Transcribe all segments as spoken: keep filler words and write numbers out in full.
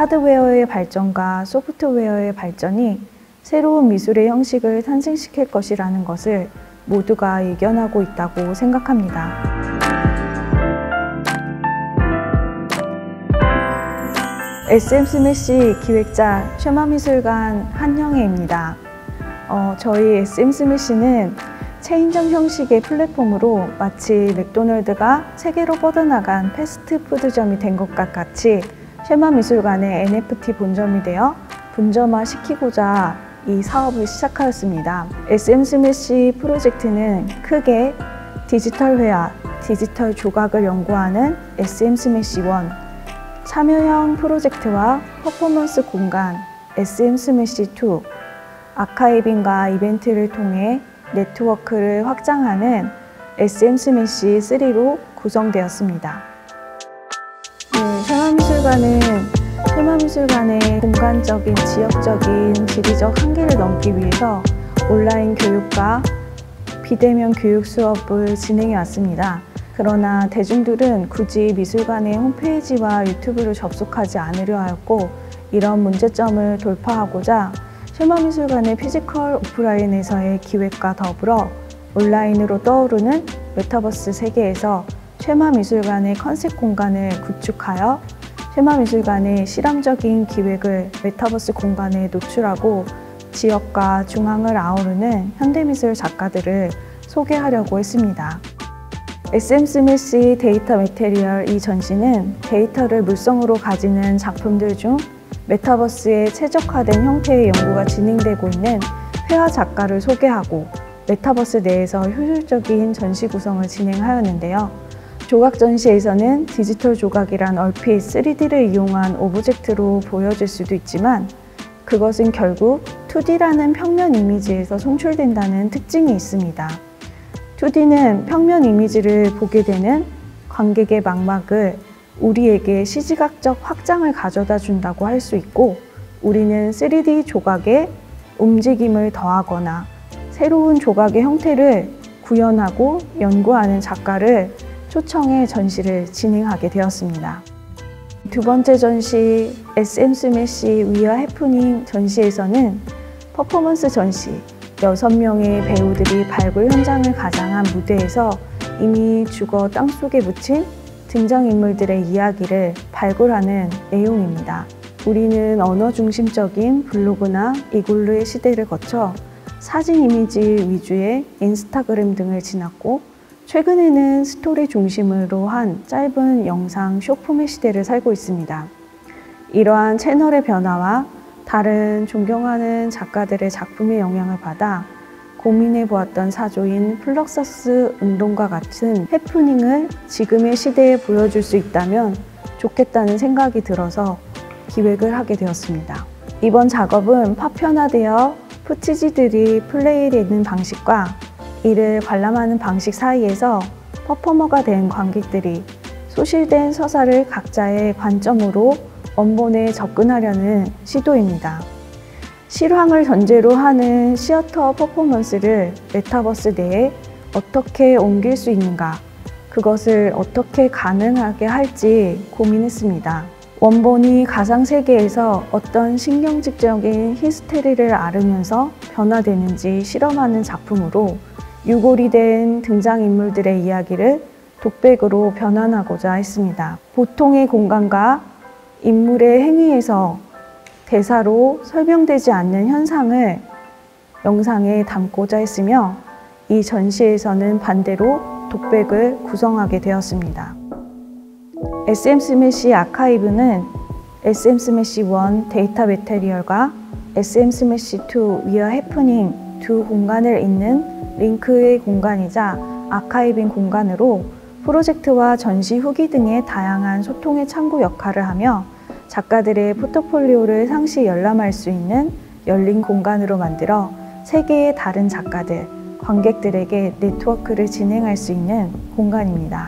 하드웨어의 발전과 소프트웨어의 발전이 새로운 미술의 형식을 탄생시킬 것이라는 것을 모두가 예견하고 있다고 생각합니다. 에스엠 스매시 기획자 쉐마미술관 한영애입니다. 어, 저희 에스엠 스매시는 체인점 형식의 플랫폼으로 마치 맥도널드가 세계로 뻗어나간 패스트푸드점이 된 것과 같이 쉐마미술관의 엔에프티 본점이 되어 분점화 시키고자 이 사업을 시작하였습니다. 에스엠 스매시 프로젝트는 크게 디지털 회화, 디지털 조각을 연구하는 에스엠 스매시 원, 참여형 프로젝트와 퍼포먼스 공간 에스엠 스매시 투, 아카이빙과 이벤트를 통해 네트워크를 확장하는 에스엠 스매시 쓰리로 구성되었습니다. 네, 쉐마미술관은 쉐마미술관의 공간적인, 지역적인, 지리적 한계를 넘기 위해서 온라인 교육과 비대면 교육 수업을 진행해 왔습니다. 그러나 대중들은 굳이 미술관의 홈페이지와 유튜브를 접속하지 않으려 하였고, 이런 문제점을 돌파하고자 쉐마미술관의 피지컬 오프라인에서의 기획과 더불어 온라인으로 떠오르는 메타버스 세계에서 쉐마미술관의 컨셉 공간을 구축하여 쉐마미술관의 실험적인 기획을 메타버스 공간에 노출하고 지역과 중앙을 아우르는 현대미술 작가들을 소개하려고 했습니다. 에스엠 스매시 데이터 매테리얼 이 전시는 데이터를 물성으로 가지는 작품들 중 메타버스에 최적화된 형태의 연구가 진행되고 있는 회화 작가를 소개하고 메타버스 내에서 효율적인 전시 구성을 진행하였는데요. 조각 전시에서는 디지털 조각이란 얼핏 쓰리디를 이용한 오브젝트로 보여질 수도 있지만 그것은 결국 투디라는 평면 이미지에서 송출된다는 특징이 있습니다. 투디는 평면 이미지를 보게 되는 관객의 망막을 우리에게 시지각적 확장을 가져다 준다고 할 수 있고, 우리는 쓰리디 조각에 움직임을 더하거나 새로운 조각의 형태를 구현하고 연구하는 작가를 초청해 전시를 진행하게 되었습니다. 두 번째 전시 에스엠 스매시 We Are Happening 전시에서는 퍼포먼스 전시, 여섯 명의 배우들이 발굴 현장을 가장한 무대에서 이미 죽어 땅속에 묻힌 등장인물들의 이야기를 발굴하는 내용입니다. 우리는 언어 중심적인 블로그나 이글루의 시대를 거쳐 사진 이미지 위주의 인스타그램 등을 지났고, 최근에는 스토리 중심으로 한 짧은 영상 쇼폼의 시대를 살고 있습니다. 이러한 채널의 변화와 다른 존경하는 작가들의 작품의 영향을 받아 고민해 보았던 사조인 플럭서스 운동과 같은 해프닝을 지금의 시대에 보여줄 수 있다면 좋겠다는 생각이 들어서 기획을 하게 되었습니다. 이번 작업은 파편화되어 푸치지들이 플레이되는 방식과 이를 관람하는 방식 사이에서 퍼포머가 된 관객들이 소실된 서사를 각자의 관점으로 원본에 접근하려는 시도입니다. 실황을 전제로 하는 시어터 퍼포먼스를 메타버스 내에 어떻게 옮길 수 있는가, 그것을 어떻게 가능하게 할지 고민했습니다. 원본이 가상세계에서 어떤 신경질적인 히스테리를 앓으면서 변화되는지 실험하는 작품으로 유골이 된 등장인물들의 이야기를 독백으로 변환하고자 했습니다. 보통의 공간과 인물의 행위에서 대사로 설명되지 않는 현상을 영상에 담고자 했으며, 이 전시에서는 반대로 독백을 구성하게 되었습니다. 에스엠 스매시 아카이브는 에스엠 스매시 원 데이터 매테리얼과 에스엠 스매시 투 We Are Happening 두 공간을 잇는 링크의 공간이자 아카이빙 공간으로 프로젝트와 전시 후기 등의 다양한 소통의 창구 역할을 하며 작가들의 포트폴리오를 상시 열람할 수 있는 열린 공간으로 만들어 세계의 다른 작가들, 관객들에게 네트워크를 진행할 수 있는 공간입니다.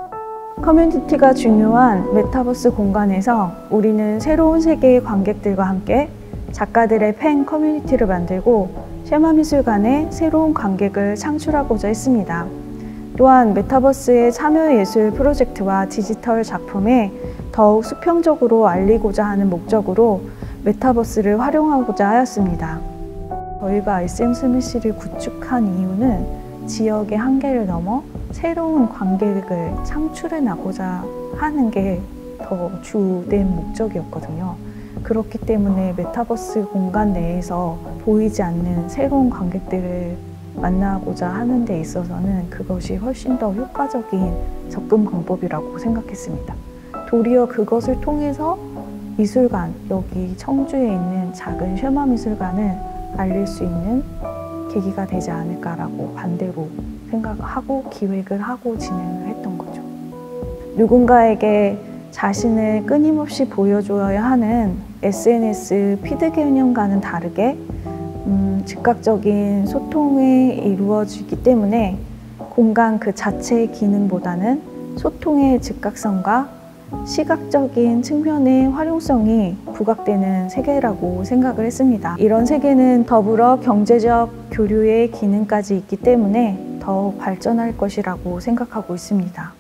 커뮤니티가 중요한 메타버스 공간에서 우리는 새로운 세계의 관객들과 함께 작가들의 팬 커뮤니티를 만들고 쉐마미술관에 새로운 관객을 창출하고자 했습니다. 또한 메타버스의 참여예술 프로젝트와 디지털 작품에 더욱 수평적으로 알리고자 하는 목적으로 메타버스를 활용하고자 하였습니다. 저희가 에스엠 스매시를 구축한 이유는 지역의 한계를 넘어 새로운 관객을 창출해 나고자 하는 게 더 주된 목적이었거든요. 그렇기 때문에 메타버스 공간 내에서 보이지 않는 새로운 관객들을 만나고자 하는 데 있어서는 그것이 훨씬 더 효과적인 접근 방법이라고 생각했습니다. 도리어 그것을 통해서 미술관, 여기 청주에 있는 작은 쉐마 미술관을 알릴 수 있는 계기가 되지 않을까라고 반대로 생각하고 기획을 하고 진행을 했던 거죠. 누군가에게 자신을 끊임없이 보여줘야 하는 에스엔에스 피드 개념과는 다르게 음, 즉각적인 소통이 이루어지기 때문에 공간 그 자체의 기능보다는 소통의 즉각성과 시각적인 측면의 활용성이 부각되는 세계라고 생각을 했습니다. 이런 세계는 더불어 경제적 교류의 기능까지 있기 때문에 더욱 발전할 것이라고 생각하고 있습니다.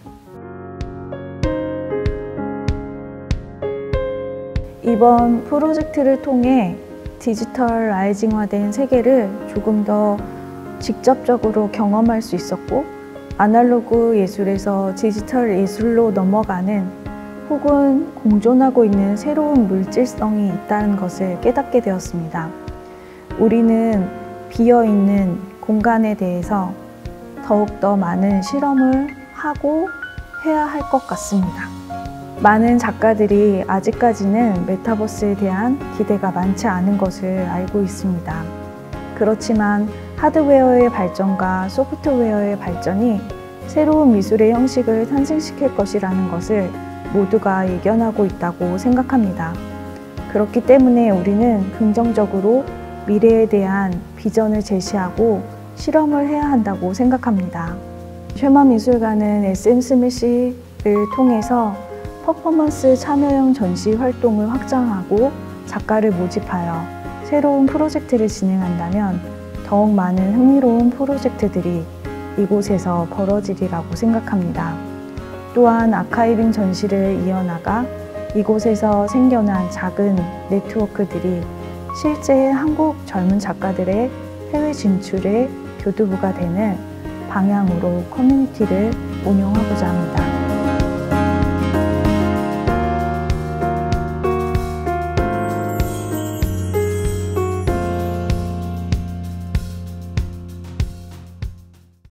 이번 프로젝트를 통해 디지털라이징화된 세계를 조금 더 직접적으로 경험할 수 있었고, 아날로그 예술에서 디지털 예술로 넘어가는 혹은 공존하고 있는 새로운 물질성이 있다는 것을 깨닫게 되었습니다. 우리는 비어있는 공간에 대해서 더욱더 많은 실험을 하고 해야 할 것 같습니다. 많은 작가들이 아직까지는 메타버스에 대한 기대가 많지 않은 것을 알고 있습니다. 그렇지만 하드웨어의 발전과 소프트웨어의 발전이 새로운 미술의 형식을 탄생시킬 것이라는 것을 모두가 예견하고 있다고 생각합니다. 그렇기 때문에 우리는 긍정적으로 미래에 대한 비전을 제시하고 실험을 해야 한다고 생각합니다. 쉐마 미술관은 에스엠 스매시를 통해서 퍼포먼스 참여형 전시 활동을 확장하고 작가를 모집하여 새로운 프로젝트를 진행한다면 더욱 많은 흥미로운 프로젝트들이 이곳에서 벌어지리라고 생각합니다. 또한 아카이빙 전시를 이어나가 이곳에서 생겨난 작은 네트워크들이 실제 한국 젊은 작가들의 해외 진출의 교두보가 되는 방향으로 커뮤니티를 운영하고자 합니다.